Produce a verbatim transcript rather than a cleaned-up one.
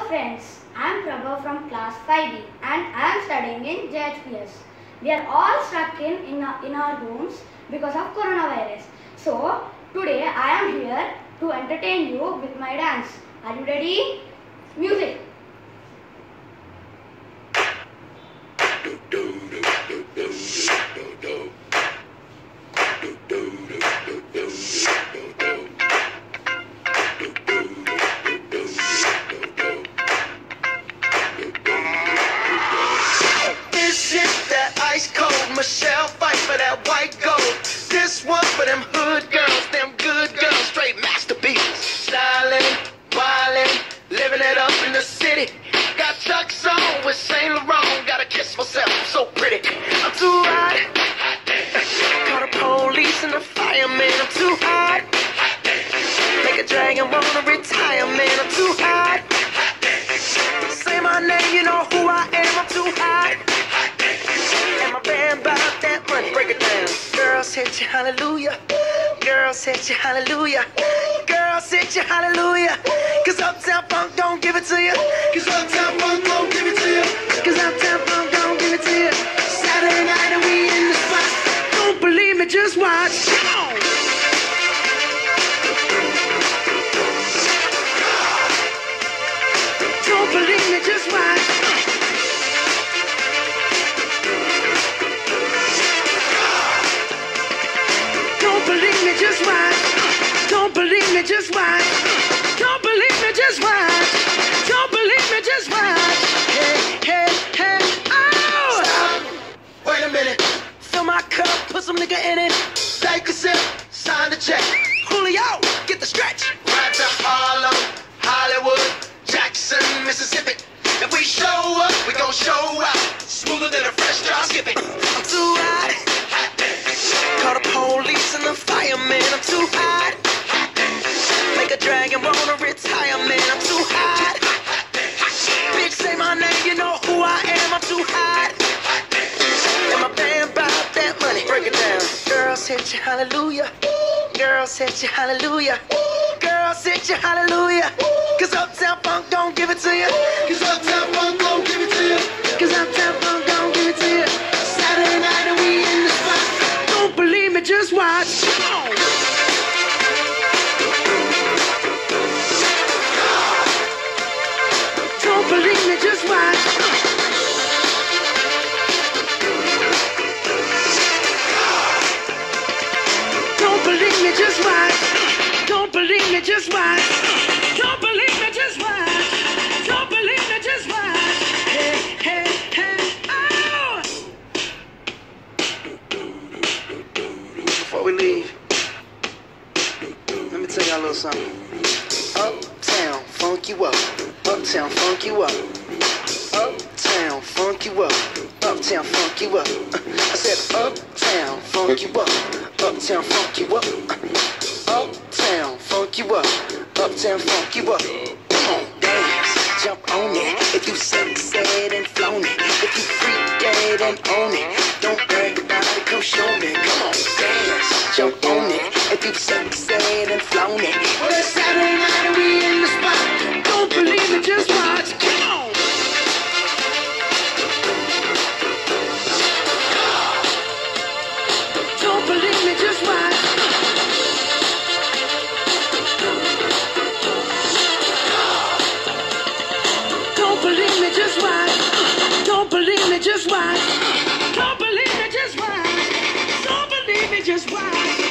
friends, I am Prabhave from class five B and I am studying in J H P S. We are all stuck in, in, our, in our homes because of coronavirus. So, today I am here to entertain you with my dance. Are you ready? Music! Michelle fight for that white gold. This one for them hood girls, them good girls, straight masterpieces. Styling, wildin', living it up in the city. Got Chuck's on with Saint Laurent. Gotta kiss myself, I'm so pretty. I'm too hot. Call the police and the fireman. I'm too hot. Make a dragon wanna retire, man. I'm too hot. Say my name, you know who I am. I'm too hot. And my band bought that money. Break it down. Girls hit you hallelujah. Girls hit you hallelujah. Girls hit you hallelujah. Cause Uptown Funk don't give it to you. Cause Uptown Funk don't give it to you. Cause Uptown Funk don't give it to you. Saturday night and we in the spot. Don't believe me, just watch. Don't believe me, just watch. Just watch. Don't believe me, just watch. Don't believe me, just watch. Don't believe me, just watch. Hey, hey, hey, oh! Stop. Wait a minute. Fill my cup, put some nigga in it. Take a sip, sign the check. Julio, get the stretch. Right to Harlem, Hollywood, Jackson, Mississippi. If we show up, we gon' show out. Smoother than a fresh drop skipping. I'm too hot. Call the police and the fireman. I'm too hot. Make a dragon wanna retire, man. I'm too hot. Bitch, say my name, you know who I am. I'm too hot. And my band bought that money. Break it down. Girls hit you hallelujah. Girls hit you hallelujah. Girls hit you hallelujah. Cause Uptown Funk don't give it to you. Cause Uptown Funk don't give it to you. Cause Uptown Funk don't give it to you. Saturday night and we in the spot. Don't believe me, just watch. Don't believe me, just watch. Don't believe me, just watch. Don't believe me, just watch. Don't believe me, just watch. Don't believe me, just watch. Hey, hey, hey, oh! Before we leave, let me tell y'all a little something. Uptown, funk you up. Uptown, funk you up. Uptown, funk you up. Uptown, funk you up. I said uptown, funk you up. Uptown, funk you up. Uptown, funk you up. Uptown, funk you up. Come on, dance, jump on it. If you sunset and flown it. If you freak dead and own it. Don't brag about it, come show me. Come on, dance, jump on it. If you sunset and flown it. Well, it's Saturday night and we in the spot. Don't believe it, just watch. Come on. Don't believe me, just watch. Don't believe me, just watch. Don't believe me, just watch. Don't believe me, just watch. Don't believe me, just watch.